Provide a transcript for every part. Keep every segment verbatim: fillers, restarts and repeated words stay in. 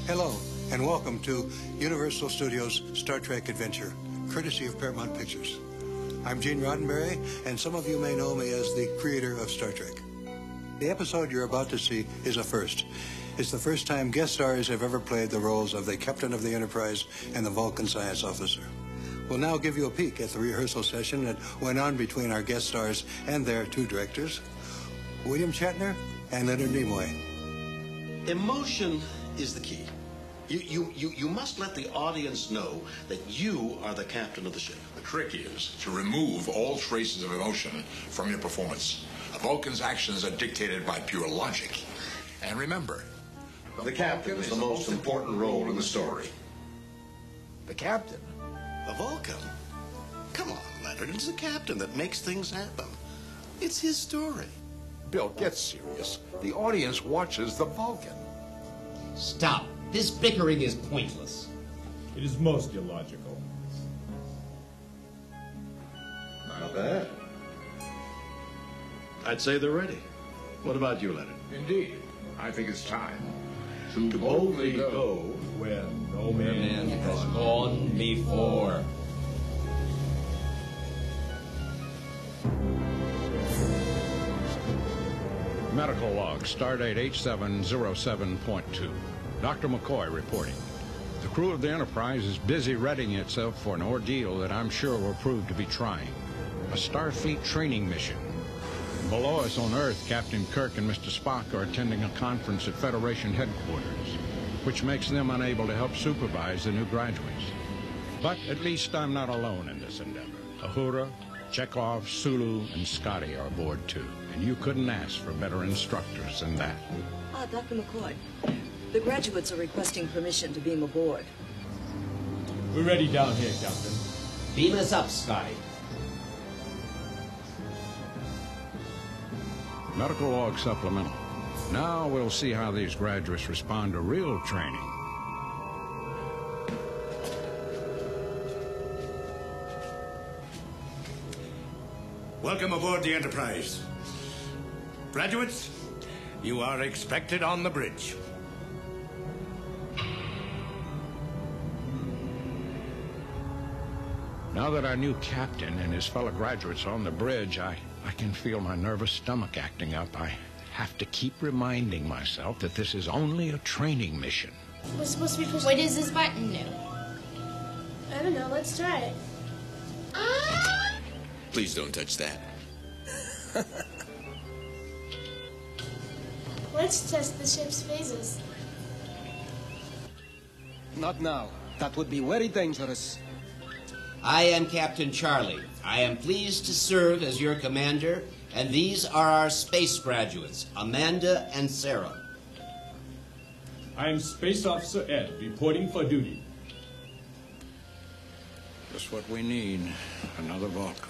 Hello, and welcome to Universal Studios' Star Trek Adventure, courtesy of Paramount Pictures. I'm Gene Roddenberry, and some of you may know me as the creator of Star Trek. The episode you're about to see is a first. It's the first time guest stars have ever played the roles of the Captain of the Enterprise and the Vulcan Science Officer. We'll now give you a peek at the rehearsal session that went on between our guest stars and their two directors, William Shatner and Leonard Nimoy. Emotion is the key. You, you, you, you must let the audience know that you are the captain of the ship. The trick is to remove all traces of emotion from your performance. A Vulcan's actions are dictated by pure logic. And remember, the, the captain is the most important role in the story. The captain? A Vulcan? Come on, Leonard. It's the captain that makes things happen. It's his story. Bill, get serious. The audience watches the Vulcan. Stop. This bickering is pointless. It is most illogical. Not bad. I'd say they're ready. What about you, Leonard? Indeed. I think it's time to, to boldly go, go where no man, man has gone before. Medical log, stardate H seven zero seven point two. Doctor McCoy reporting. The crew of the Enterprise is busy readying itself for an ordeal that I'm sure will prove to be trying. A Starfleet training mission. Below us on Earth, Captain Kirk and Mister Spock are attending a conference at Federation headquarters, which makes them unable to help supervise the new graduates. But at least I'm not alone in this endeavor. Uhura, Chekhov, Sulu, and Scotty are aboard too, and you couldn't ask for better instructors than that. Ah, Doctor McCoy. The graduates are requesting permission to beam aboard. We're ready down here, Captain. Beam us up, Scotty. Medical log supplemental. Now we'll see how these graduates respond to real training. Welcome aboard the Enterprise. Graduates, you are expected on the bridge. Now that our new captain and his fellow graduates are on the bridge, I, I can feel my nervous stomach acting up. I have to keep reminding myself that this is only a training mission. We're supposed to be pushing. What does this button do? I don't know. Let's try it. Ah! Please don't touch that. Let's test the ship's phases. Not now. That would be very dangerous. I am Captain Charlie. I am pleased to serve as your commander, and these are our space graduates, Amanda and Sarah. I am Space Officer Ed, reporting for duty. Just what we need, another Vulcan.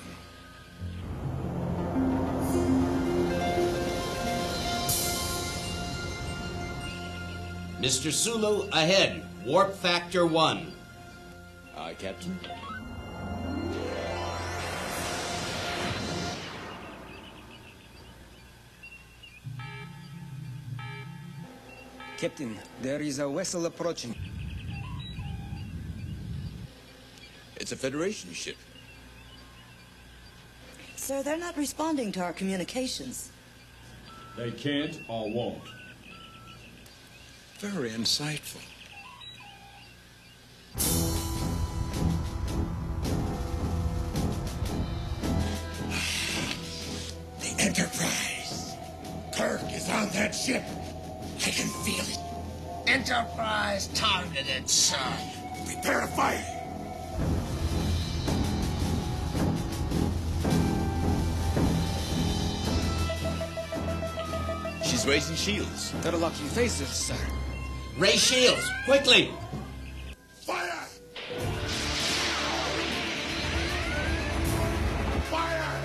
Mister Sulu, ahead. Warp factor one. Aye, Captain. Captain, there is a vessel approaching. It's a Federation ship. Sir, they're not responding to our communications. They can't or won't. Very insightful. The Enterprise. Kirk is on that ship. I can feel it. Enterprise targeted, sir. Prepare to fight. She's raising shields. They're locking phasers, sir. Raise shields, quickly! Fire! Fire!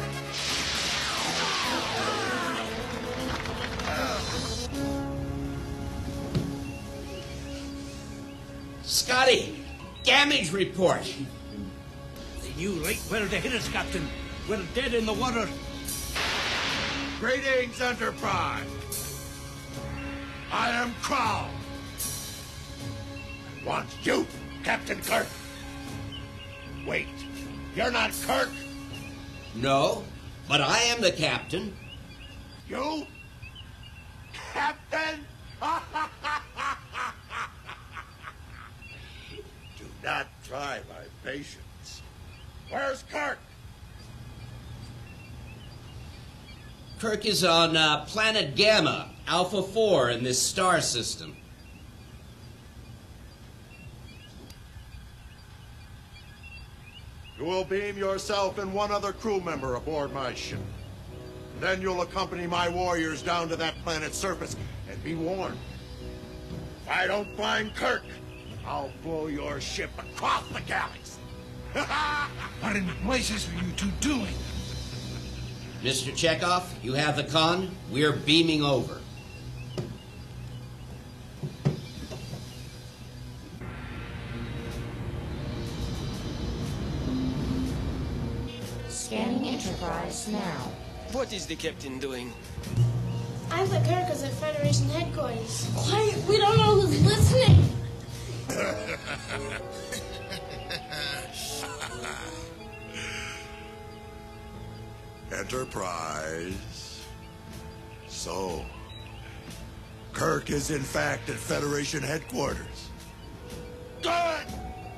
Scotty, damage report. They knew right where to hit us, Captain. We're dead in the water. Greetings, Enterprise. I am Crow. Want you, Captain Kirk? Wait, you're not Kirk? No, but I am the captain. You? Captain? Do not try my patience. Where's Kirk? Kirk is on uh, planet Gamma, Alpha four in this star system. You will beam yourself and one other crew member aboard my ship. Then you'll accompany my warriors down to that planet's surface, and be warned. If I don't find Kirk, I'll blow your ship across the galaxy. What in blazes are you two doing? Mister Chekhov, you have the con. We're beaming over. Scanning Enterprise now. What is the captain doing? I thought Kirk was at Federation headquarters. Quiet, we don't know who's listening. Enterprise. So, Kirk is in fact at Federation headquarters. Good!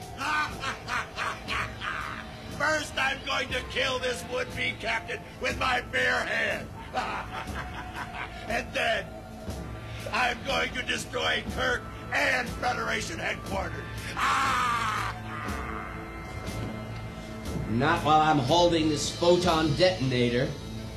First, I'm going to kill this would-be captain with my bare hand. And then, I'm going to destroy Kirk and Federation headquarters. Not while I'm holding this photon detonator.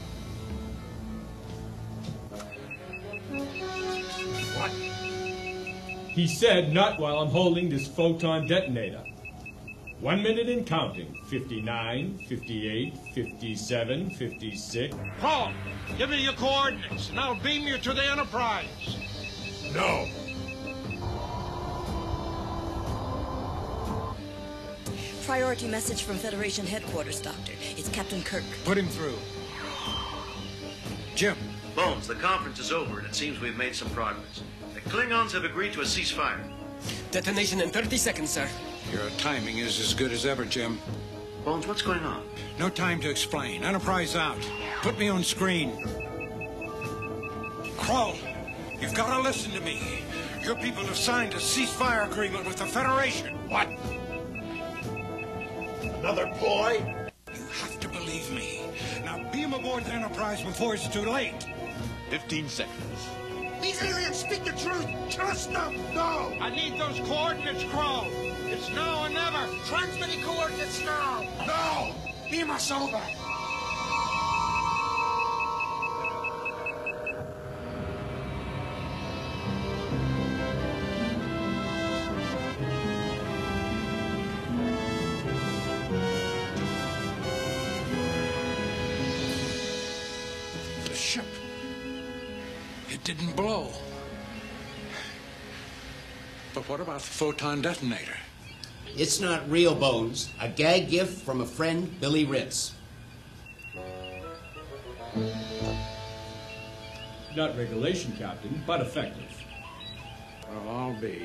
What? He said, not while I'm holding this photon detonator. One minute and counting. fifty-nine, fifty-eight, fifty-seven, fifty-six. Paul, give me your coordinates, and I'll beam you to the Enterprise. No. Priority message from Federation headquarters, Doctor. It's Captain Kirk. Put him through. Jim. Bones, the conference is over, and it seems we've made some progress. The Klingons have agreed to a ceasefire. Detonation in thirty seconds, sir. Your timing is as good as ever, Jim. Bones, what's going on? No time to explain. Enterprise out. Put me on screen. Kroll, you've got to listen to me. Your people have signed a ceasefire agreement with the Federation. What? Another ploy? You have to believe me. Now beam aboard the Enterprise before it's too late. Fifteen seconds. These aliens speak the truth. Trust them. No. I need those coordinates, Crow. It's now or never. Transmitting coordinates now. No. Beam us over. The ship. It didn't blow. But what about the photon detonator? It's not real, Bones. A gag gift from a friend, Billy Ritz. Not regulation, Captain, but effective. Well, I'll be.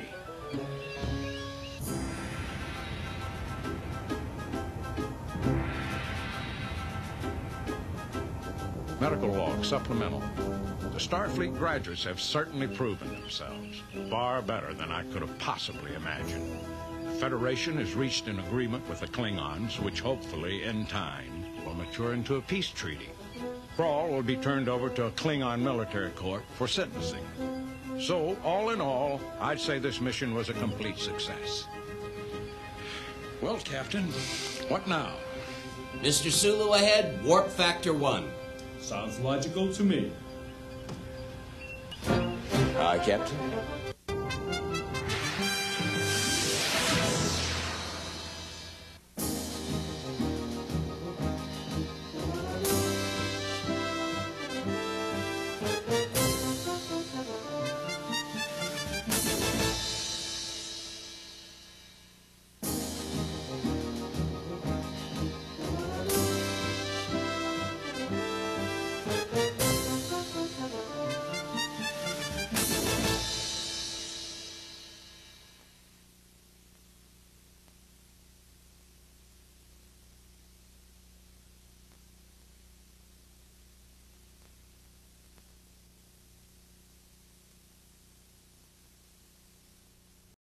Medical log supplemental. The Starfleet graduates have certainly proven themselves. Far better than I could have possibly imagined. The Federation has reached an agreement with the Klingons, which hopefully, in time, will mature into a peace treaty. Kroll will be turned over to a Klingon military court for sentencing. So, all in all, I'd say this mission was a complete success. Well, Captain, what now? Mister Sulu ahead, warp factor one. Sounds logical to me. Aye, Captain.